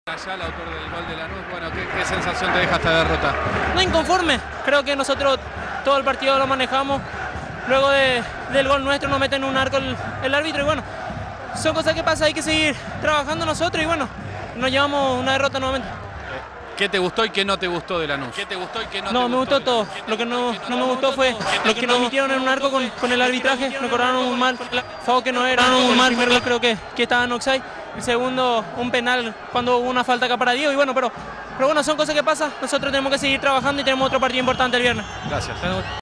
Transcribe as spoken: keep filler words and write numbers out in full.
Allá el autor del gol de Lanús, bueno, ¿qué, qué sensación te deja esta derrota? No inconforme, creo que nosotros todo el partido lo manejamos, luego de, del gol nuestro nos meten en un arco el, el árbitro y bueno, son cosas que pasan, hay que seguir trabajando nosotros y bueno, nos llevamos una derrota nuevamente. ¿Qué te gustó y qué no te gustó de Lanús? ¿Qué te gustó y qué no, no te me gustó? gustó todo, lo que no, no me gustó fue lo que nos metieron en un arco con, con el arbitraje, nos cobraron un mal, fago que no era un mal, primero creo que, que estaba en offside, el segundo un penal cuando hubo una falta acá para Diego y bueno, pero, pero bueno, son cosas que pasan, nosotros tenemos que seguir trabajando y tenemos otro partido importante el viernes. Gracias.